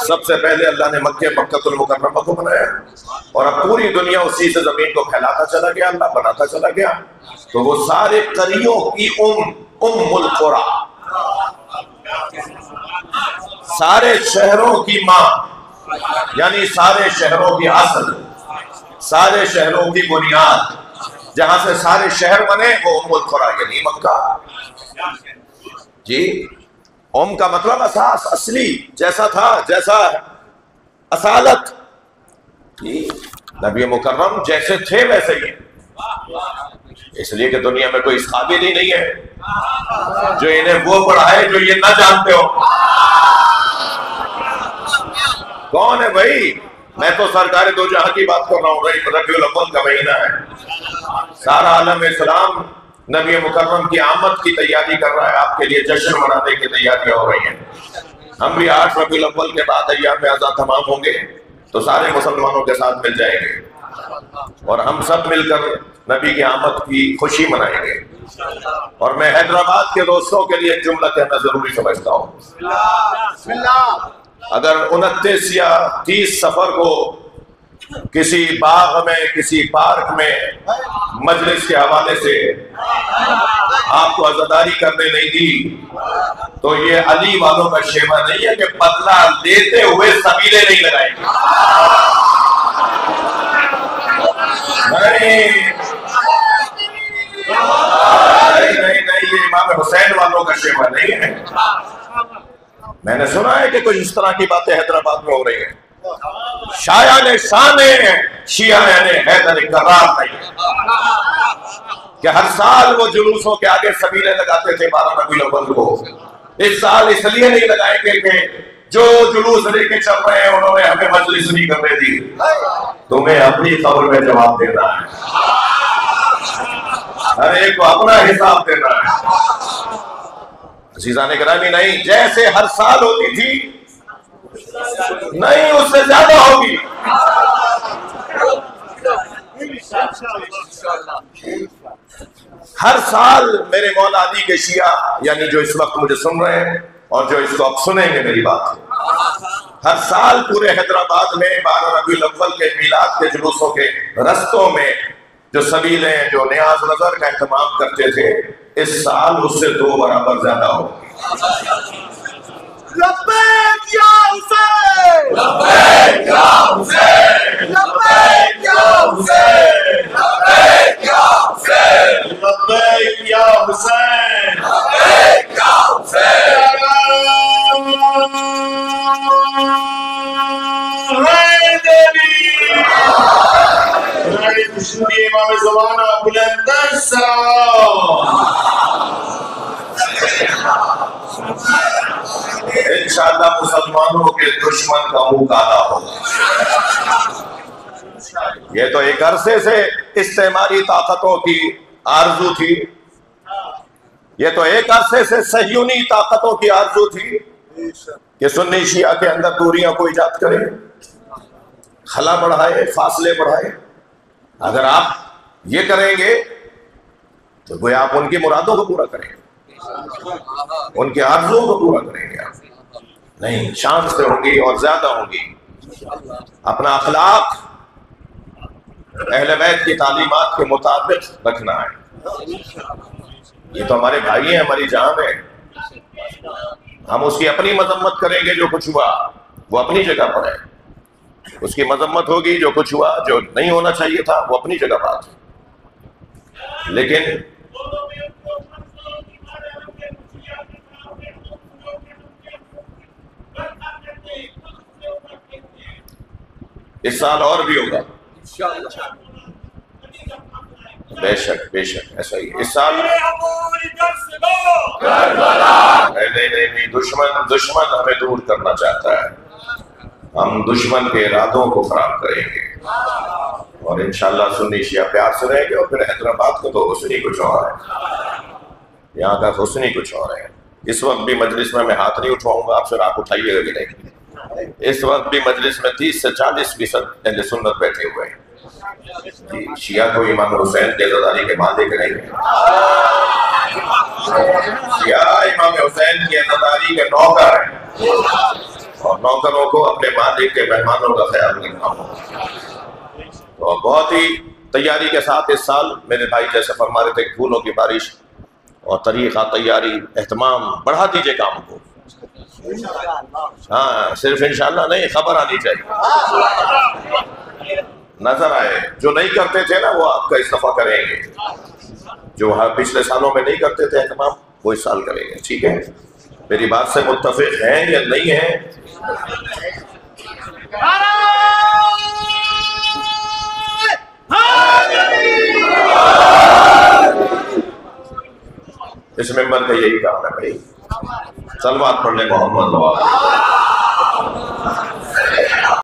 سب سے پہلے اللہ نے مکہ المکرمہ کو بنایا اور اب پوری دنیا اسی سے زمین کو پھیلاتا چلا گیا، اللہ بناتا چلا گیا. تو وہ سارے قریوں کی ام القری، سارے شہروں کی ماں، یعنی سارے شہروں کی اصل، سارے شہروں کی بنیاد، جہاں سے سارے شہر بنے وہ ام القری یعنی مکہ. جی ام کا مطلب اساس، اصلی، جیسا تھا، جیسا اصالت. جی نبی مکرم جیسے تھے ویسے ہی، اس لیے کہ دنیا میں کوئی اس قابل ہی نہیں ہے جو انہیں وہ پڑھائے جو یہ نہ جانتے ہو. کون ہے بھائی؟ میں تو سرکار دو جہاں کی بات کر رہا ہوں. ربیع الاول کا مہینہ ہے، سارا عالم اسلام نبی مکرم کی آمد کی تیاری کر رہا ہے، آپ کے لیے جشن منانے کی تیاریاں ہو رہی ہیں. ہم بھی 8 ربیع الاول کے بعد ایام اعزاز تمام ہوں گے تو سارے مسلمانوں کے ساتھ مل جائیں گے اور ہم سب مل کر نبی کی آمد کی خوشی منائیں گے. اور میں حیدرآباد کے دوستوں کے لیے ایک جملہ کہنا ضروری سمجھتا ہوں. اگر 29 یا 30 سفر کو کسی باغ میں، کسی پارک میں مجلس کے حوالے سے آپ کو عزاداری کرنے نہیں دی تو یہ علی والوں کا شیوا نہیں ہے کہ بدلہ لیتے ہوئے سبیلے نہیں لگائیں گے. نہیں، یہ امام حسین والوں کا شیوا نہیں ہے. میں نے سنا ہے کہ کچھ اس طرح کی باتیں حیدرآباد میں ہو رہی ہیں. شایان شان شیعہ حیدر کرار نہیں کہ ہر سال وہ جلوسوں کے آگے سبیلے لگاتے تھے 12 ربیع الاول کو. اس سال اس لیے نہیں لگائیں گے کہ جو جلوس لے کے چل رہے ہیں انہوں نے ہمیں مجلس نہیں کرنے دی. تمہیں اپنی قبر میں جواب دینا ہے، ہر ایک کو اپنا حساب دینا ہے. عزیزان گرامی، نہیں جیسے ہر سال ہوتی تھی نہیں اس سے زیادہ ہوگی. ہر سال میرے مولا علی کے شیعہ، یعنی جو اس وقت مجھے سن رہے ہیں اور جو اس کو اب سنیں گے میری بات، ہر سال پورے حیدرآباد میں 12 ربیع الاول کے میلاد کے جلوسوں کے رستوں میں جو سبیلیں، جو نیاز نظر کا اہتمام کرتے تھے، اس سال اس سے 2 برابر زیادہ ہوگی. لبیک یا حسین، لبیک یا حسین، لبیک یا حسین، لبیک یا حسین، لبیک یا حسین، لبیک یا حسین. امام زمانہ بلند سلام. انشاءاللہ مسلمانوں کے دشمن کا منہ کالا ہوگا. یہ تو ایک عرصے سے استعماری طاقتوں کی آرزو تھی، یہ تو ایک عرصے سے صہیونی طاقتوں کی آرزو تھی کہ سنی شیعہ کے اندر دوریاں کو ایجاد کرے، خلا بڑھائے، فاصلے بڑھائے. اگر آپ یہ کریں گے تو گویا آپ ان کی مرادوں کو پورا کریں گے، ان کے آرزوؤں کو پورا کریں گے. آپ نہیں، شان سے ہوں گی اور زیادہ ہوں گی. اپنا اخلاق اہل بیت کی تعلیمات کے مطابق رکھنا ہے. یہ تو ہمارے بھائی ہیں، ہماری جان ہے. ہم اس کی اپنی مذمت کریں گے، جو کچھ ہوا وہ اپنی جگہ پر ہے. اس کی مذمت ہوگی، جو کچھ ہوا جو نہیں ہونا چاہیے تھا وہ اپنی جگہ بات ہے. لیکن اس سال اور بھی ہوگا، بے شک بے شک ایسا ہی. اس سال نہیں، دشمن ہمیں دور کرنا چاہتا ہے. ہم دشمن کے ارادوں کو خراب کریں گے اور انشاءاللہ سنی شیعہ پیار سے رہیں گے. اور پھر حیدرآباد کو تو حسنی کچھ اور ہے، یہاں کا حسنی کچھ اور ہے. اس وقت بھی مجلس میں ہاتھ نہیں اٹھواؤں گا، آپ سے راہ اٹھائیے گا کہ نہیں. اس وقت بھی مجلس میں 30 سے 40% اہل سنت بیٹھے ہوئے ہیں. شیعہ کو امام حسین کے عزاداری کے مالک نہیں ہیں، شیعہ امام حسین کی عزاداری کے نوکر ہیں. اور نوکروں کو اپنے مالک کے مہمانوں کا خیال رکھنا ہو. تو بہت ہی تیاری کے ساتھ اس سال میرے بھائی جیسے فرما رہے تھے پھولوں کی بارش اور طریقہ تیاری اہتمام بڑھا دیجئے کام کو. ہاں صرف انشاءاللہ نہیں، خبر آنی چاہیے، نظر آئے. جو نہیں کرتے تھے نا وہ آپ کا اس دفعہ کریں گے، جو پچھلے سالوں میں نہیں کرتے تھے اہتمام وہ اس سال کریں گے. ٹھیک ہے، میری بات سے متفق ہیں یا نہیں ہیں؟ اس ممبر کا یہی کام ہے بھائی. صلوات پڑھ لیں محمد.